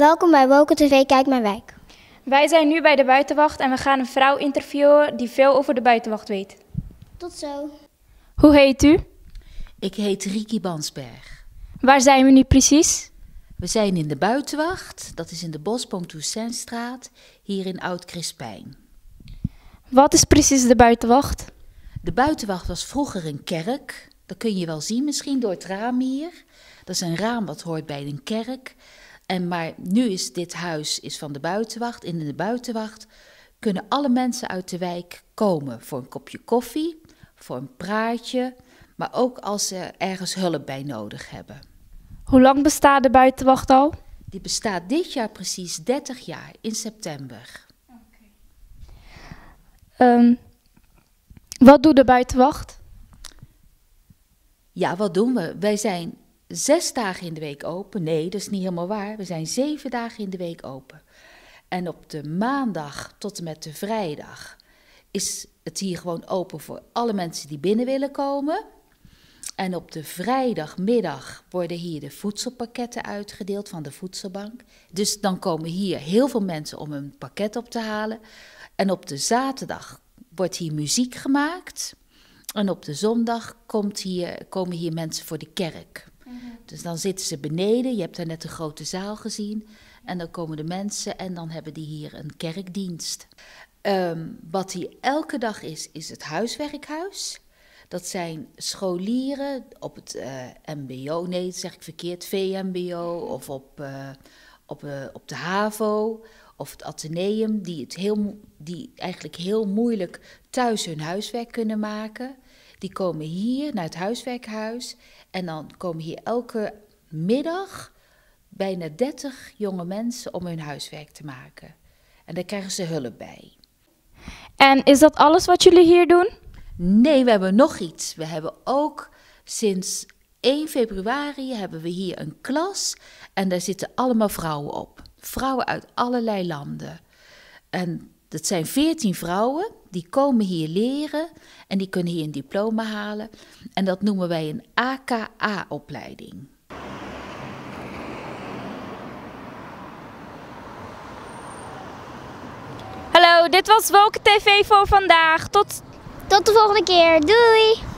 Welkom bij Woke TV Kijk Mijn Wijk. Wij zijn nu bij de buitenwacht en we gaan een vrouw interviewen die veel over de buitenwacht weet. Tot zo. Hoe heet u? Ik heet Rieke Bansberg. Waar zijn we nu precies? We zijn in de buitenwacht, dat is in de Bosboom-Toussaintstraat, hier in Oud-Crispijn. Wat is precies de buitenwacht? De buitenwacht was vroeger een kerk, dat kun je wel zien misschien door het raam hier. Dat is een raam wat hoort bij een kerk. Maar nu is dit huis van de buitenwacht. In de buitenwacht kunnen alle mensen uit de wijk komen voor een kopje koffie, voor een praatje, maar ook als ze ergens hulp bij nodig hebben. Hoe lang bestaat de buitenwacht al? Die bestaat dit jaar precies 30 jaar, in september. Wat doet de buitenwacht? Ja, wat doen we? Wij zijn 6 dagen in de week open. Nee, dat is niet helemaal waar. We zijn 7 dagen in de week open. En op de maandag tot en met de vrijdag is het hier gewoon open voor alle mensen die binnen willen komen. En op de vrijdagmiddag worden hier de voedselpakketten uitgedeeld van de voedselbank. Dus dan komen hier heel veel mensen om een pakket op te halen. En op de zaterdag wordt hier muziek gemaakt. En op de zondag komen hier mensen voor de kerk. Dus dan zitten ze beneden, je hebt daar net de grote zaal gezien. En dan komen de mensen en dan hebben die hier een kerkdienst. Wat hier elke dag is het huiswerkhuis. Dat zijn scholieren op het mbo, nee dat zeg ik verkeerd, VMBO of op de HAVO of het Atheneum. Die eigenlijk heel moeilijk thuis hun huiswerk kunnen maken. Die komen hier naar het huiswerkhuis en dan komen hier elke middag bijna 30 jonge mensen om hun huiswerk te maken. En daar krijgen ze hulp bij. En is dat alles wat jullie hier doen? Nee, we hebben nog iets. We hebben ook sinds 1 februari hebben we hier een klas en daar zitten allemaal vrouwen op. Vrouwen uit allerlei landen. En dat zijn 14 vrouwen, die komen hier leren en die kunnen hier een diploma halen. En dat noemen wij een AKA-opleiding. Hallo, dit was Woke TV voor vandaag. Tot Tot de volgende keer. Doei!